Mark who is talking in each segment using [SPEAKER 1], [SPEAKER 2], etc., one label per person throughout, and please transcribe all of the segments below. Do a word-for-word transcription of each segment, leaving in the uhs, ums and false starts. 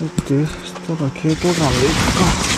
[SPEAKER 1] ってそしたら系統山でいくか。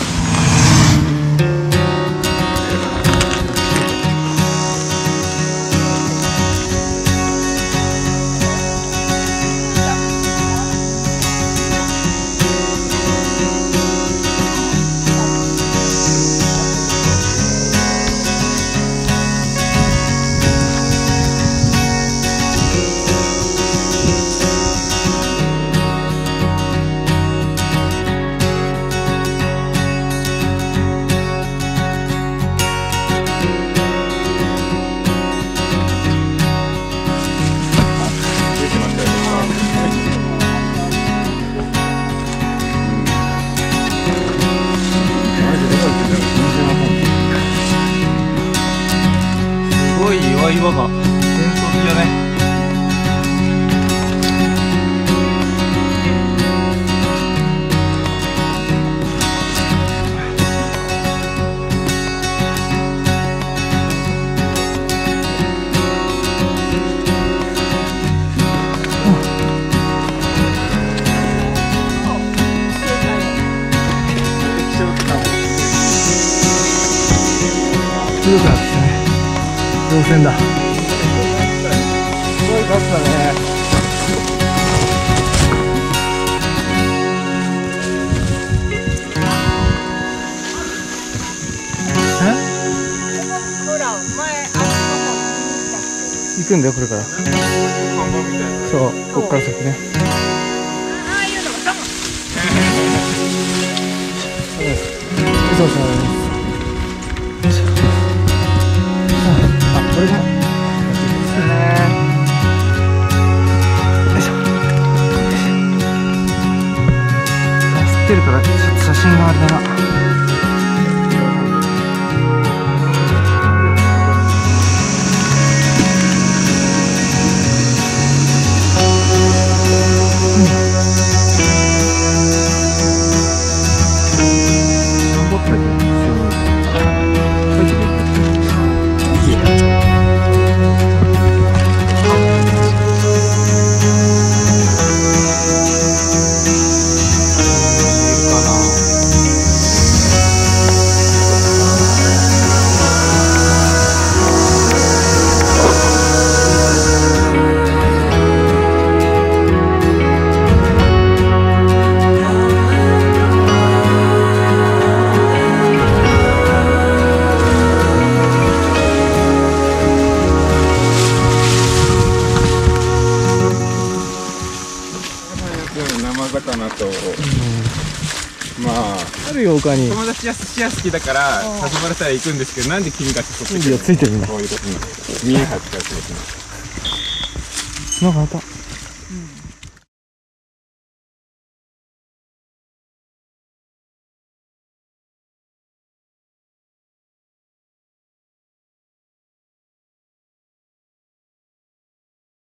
[SPEAKER 2] すごい岩岩が幻想的だね。
[SPEAKER 1] 強くなってきたね。稜線だ。すごい数だね。
[SPEAKER 3] ほら、前、あそこ
[SPEAKER 1] 行くんだよ、これから。そう、こっから先ね。
[SPEAKER 3] ああいうのが多分。
[SPEAKER 1] そうそう。あ、これが。ですね。よいしょ。走ってるから、ちょっと写真があれだな。
[SPEAKER 2] 生魚と、まあ
[SPEAKER 1] あるよ、他に。
[SPEAKER 2] 友達は寿司屋好きだから誘われたら行くんですけど、なんで君が誘ってくるの？
[SPEAKER 1] いや、ついてるんだ。
[SPEAKER 2] こういうことに見え張っちゃうってことに。
[SPEAKER 1] なんかまた。
[SPEAKER 3] うん